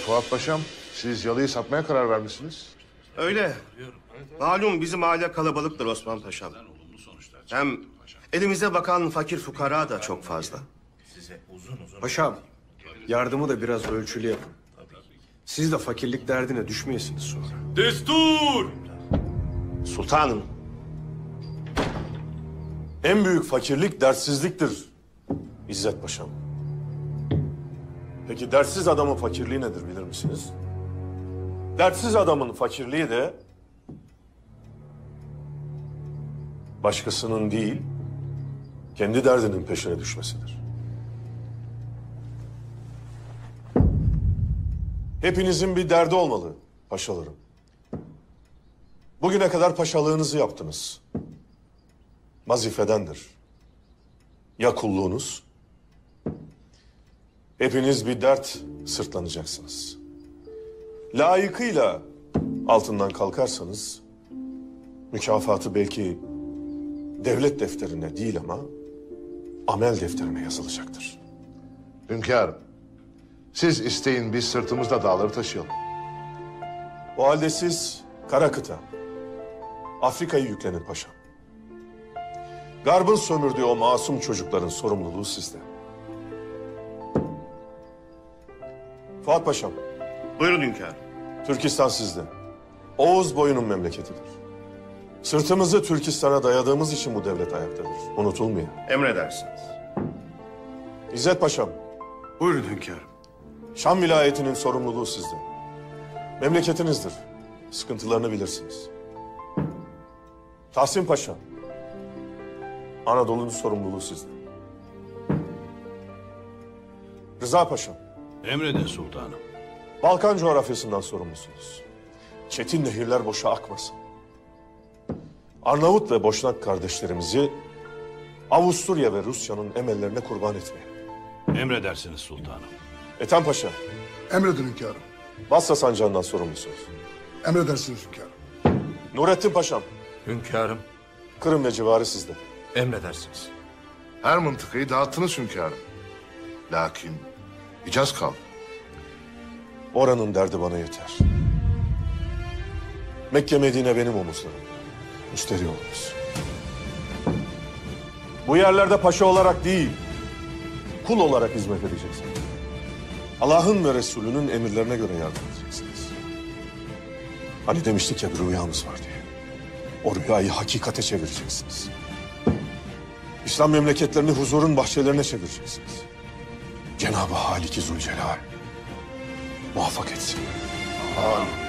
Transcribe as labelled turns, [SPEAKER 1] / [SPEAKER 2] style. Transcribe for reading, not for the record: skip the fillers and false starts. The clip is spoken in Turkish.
[SPEAKER 1] Fuat Paşam, siz yalıyı satmaya karar vermişsiniz.
[SPEAKER 2] Öyle. Malum bizim aile kalabalıktır Osman Paşam. Hem elimize bakan fakir fukara da çok fazla.
[SPEAKER 3] Paşam, yardımı da biraz ölçülü yapın. Siz de fakirlik derdine düşmeyesiniz sonra.
[SPEAKER 4] Destur!
[SPEAKER 2] Sultanım.
[SPEAKER 5] En büyük fakirlik dertsizliktir İzzet Paşam. Peki dertsiz adamın fakirliği nedir bilir misiniz? Dertsiz adamın fakirliği de başkasının değil, kendi derdinin peşine düşmesidir. Hepinizin bir derdi olmalı paşalarım. Bugüne kadar paşalığınızı yaptınız. Vazifedendir. Ya kulluğunuz? Hepiniz bir dert sırtlanacaksınız. Layıkıyla altından kalkarsanız mükafatı belki devlet defterine değil ama amel defterine yazılacaktır.
[SPEAKER 1] Hünkârım, siz isteyin biz sırtımızda dağları taşıyalım.
[SPEAKER 5] O halde siz kara kıta, Afrika'yı yüklenin paşam. Garbın sömürdüğü o masum çocukların sorumluluğu sizde. Fuat Paşam,
[SPEAKER 2] Buyurun hünkârım.
[SPEAKER 5] Türkistan sizde. Oğuz boyunun memleketidir. Sırtımızı Türkistan'a dayadığımız için bu devlet ayaktadır. Unutulmayın.
[SPEAKER 2] Emredersiniz.
[SPEAKER 5] İzzet Paşam,
[SPEAKER 3] Buyurun hünkârım.
[SPEAKER 5] Şam vilayetinin sorumluluğu sizde. Memleketinizdir. Sıkıntılarını bilirsiniz. Tahsin Paşa, Anadolu'nun sorumluluğu sizde. Rıza Paşa,
[SPEAKER 4] Emredin sultanım.
[SPEAKER 5] Balkan coğrafyasından sorumlusunuz. Çetin nehirler boşa akmasın. Arnavut ve Boşnak kardeşlerimizi Avusturya ve Rusya'nın emellerine kurban etmeyin.
[SPEAKER 4] Emredersiniz sultanım.
[SPEAKER 5] Ethem Paşa,
[SPEAKER 6] Emredin hünkârım.
[SPEAKER 5] Basra sancağından sorumlusunuz.
[SPEAKER 6] Emredersiniz hünkârım.
[SPEAKER 5] Nurettin Paşam,
[SPEAKER 3] Hünkârım,
[SPEAKER 5] Kırım ve civarı sizde.
[SPEAKER 3] emredersiniz.
[SPEAKER 1] Her mıntıkayı dağıttınız hünkârım. Lakin Hicaz kaldı.
[SPEAKER 5] Oranın derdi bana yeter. Mekke Medine benim omuzlarım. Müsterih olunuz. Bu yerlerde paşa olarak değil, kul olarak hizmet edeceksiniz. Allah'ın ve Resulünün emirlerine göre yardım edeceksiniz. Hani demiştik ya bir rüyamız var diye. O rüyayı hakikate çevireceksiniz. İslam memleketlerini huzurun bahçelerine çevireceksiniz. Cenab-ı Halik-i Zülcelal muvaffak etsin.
[SPEAKER 2] Amin.